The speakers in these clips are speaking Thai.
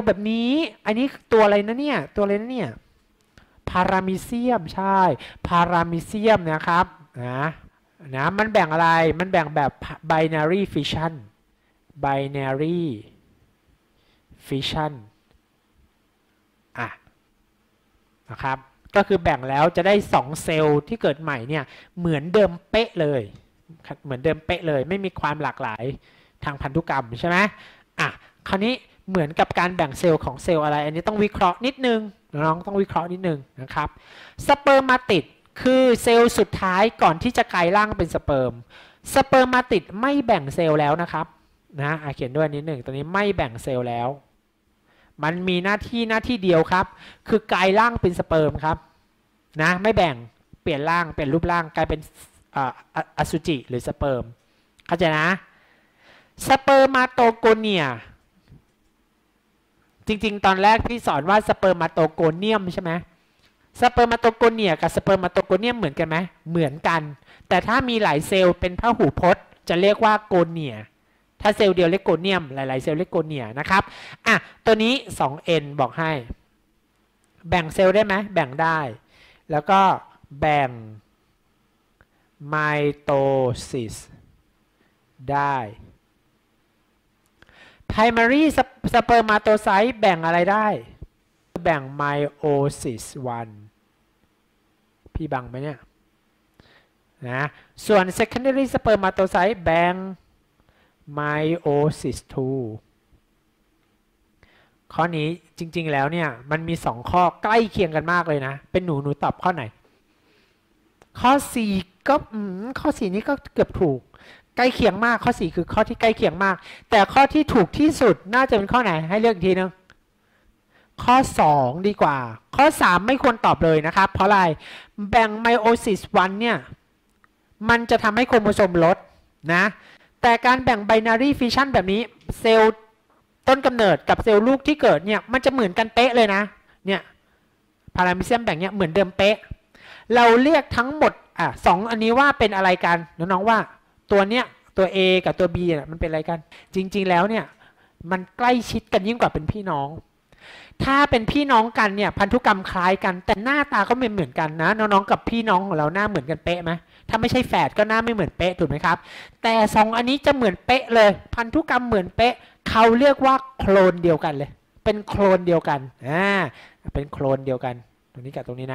แบบนี้อันนี้ตัวอะไรนะเนี่ยตัวอะไรนะเนี่ยพารามิเซียมใช่พารามิเซียมนะครับนะมันแบ่งอะไรมันแบ่งแบบ binary fission binary fission นะครับก็คือแบ่งแล้วจะได้2เซลล์ที่เกิดใหม่เนี่ยเหมือนเดิมเป๊ะเลยเหมือนเดิมเป๊ะเลยไม่มีความหลากหลายทางพันธุกรรมใช่ไหมคราวนี้เหมือนกับการแบ่งเซลล์ของเซลล์อะไรอันนี้ต้องวิเคราะห์นิดนึงน้องต้องวิเคราะห์นิดนึงนะครับสเปิร์มาติดคือเซลล์สุดท้ายก่อนที่จะกลายร่างเป็นสเปิร์มมาติดไม่แบ่งเซลล์แล้วนะครับเขียนด้วยนิดหนึ่งตัวนี้ไม่แบ่งเซลล์แล้วมันมีหน้าที่เดียวครับคือกลายร่างเป็นสเปิร์มครับไม่แบ่งเปลี่ยนร่างเปลี่ยนรูปร่างกลายเป็นอสุจิหรือสเปิร์มเข้าใจนะสเปิร์มาโตโกเนียจริงๆตอนแรกพี่สอนว่าสเปิร์มาโตโกเนียมใช่ไหมสเปิร์มาโตโกเนียกับสเปิร์มาโตโกเนียมเหมือนกันไหมเหมือนกันแต่ถ้ามีหลายเซลล์เป็นพหูพจน์จะเรียกว่าโกเนียถ้าเซลล์เดียวเรียกโกเนียมหลายๆเซลล์เรียกโกเนียนะครับตัวนี้ 2n บอกให้แบ่งเซลล์ได้ไหมแบ่งได้แล้วก็แบ่งไมโตซิสได้ primary spermatocyte แบ่งอะไรได้แบ่ง meiosis 1พี่บังไหมเนี่ยส่วน secondary spermatocyte แบ่ง meiosis 2ข้อนี้จริงๆแล้วเนี่ยมันมี2ข้อใกล้เคียงกันมากเลยนะเป็นหนูตอบข้อไหนข้อ4ก็ข้อ4นี้ก็เกือบถูกใกล้เคียงมากข้อ4คือข้อที่ใกล้เคียงมากแต่ข้อที่ถูกที่สุดน่าจะเป็นข้อไหนให้เลือกอีกทีนึงข้อ2ดีกว่าข้อ3ไม่ควรตอบเลยนะครับเพราะอะไรแบ่ง meiosis 1เนี่ยมันจะทำให้โครโมโซมลดแต่การแบ่ง binary fission แบบนี้เซลล์ต้นกำเนิดกับเซลล์ลูกที่เกิดเนี่ยมันจะเหมือนกันเป๊ะเลยนะเนี่ยพารามิเซียมแบ่งเนี่ยเหมือนเดิมเป๊ะเราเรียกทั้งหมด2อันนี้ว่าเป็นอะไรกันน้องๆว่าตัวเนี้ยตัว A กับตัว B เนี่ยมันเป็นอะไรกันจริงๆแล้วเนี่ยมันใกล้ชิดกันยิ่งกว่าเป็นพี่น้องถ้าเป็นพี่น้องกันเนี่ยพันธุกรรมคล้ายกันแต่หน้าตาก็ไม่เหมือนกันนะน้องๆกับพี่น้องของเราหน้าเหมือนกันเป๊ะไหมถ้าไม่ใช่แฝดก็หน้าไม่เหมือนเป๊ะถูกไหมครับแต่2อันนี้จะเหมือนเป๊ะเลยพันธุกรรมเหมือนเป๊ะเขาเรียกว่าโคลนเดียวกันเลยเป็นโคลนเดียวกันเป็นโคลนเดียวกันตรงนี้กับตรงนี้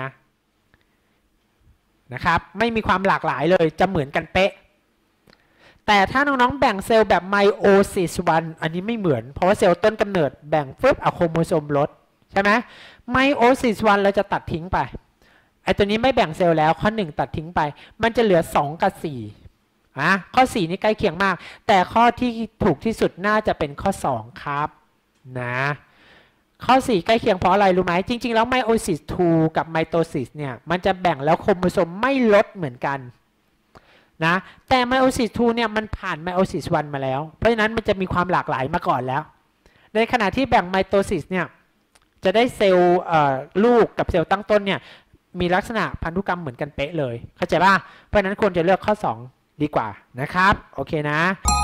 นะครับไม่มีความหลากหลายเลยจะเหมือนกันเป๊ะแต่ถ้าน้องๆแบ่งเซลล์แบบไมโอซิส1อันนี้ไม่เหมือนเพราะว่าเซลล์ต้นกำเนิดแบ่งปุ๊บโครโมโซมลดใช่ไหมไมโอซิส1เราจะตัดทิ้งไปไอ้ตัวนี้ไม่แบ่งเซลล์แล้วข้อ1ตัดทิ้งไปมันจะเหลือ2กับ4ข้อ4นี่ใกล้เคียงมากแต่ข้อที่ถูกที่สุดน่าจะเป็นข้อ2ครับข้อ4ใกล้เคียงเพราะอะไรรู้ไหมจริงๆแล้วไมโอซิส2กับไมโตซิสเนี่ยมันจะแบ่งแล้วโครโมโซมไม่ลดเหมือนกันแต่ไมโอซิส2เนี่ยมันผ่านไมโอซิส1มาแล้วเพราะฉะนั้นมันจะมีความหลากหลายมาก่อนแล้วในขณะที่แบ่งไมโตซิสเนี่ยจะได้เซลล์ลูกกับเซลล์ตั้งต้นเนี่ยมีลักษณะพันธุกรรมเหมือนกันเป๊ะเลยเข้าใจป่ะเพราะฉะนั้นควรจะเลือกข้อ2ดีกว่านะครับโอเคนะ